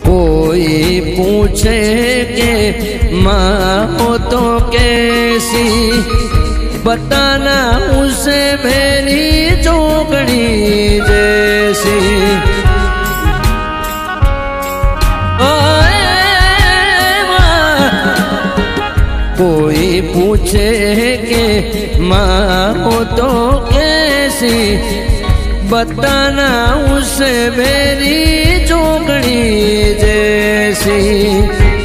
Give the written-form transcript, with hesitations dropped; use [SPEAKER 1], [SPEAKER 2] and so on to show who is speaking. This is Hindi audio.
[SPEAKER 1] कोई पूछे के माँ हो तो कैसी, बताना उसे मेरी जोगड़ी जैसी। कोई पूछे के माँ हो तो कैसी, बताना उसे मेरी जोगड़ी जैसी।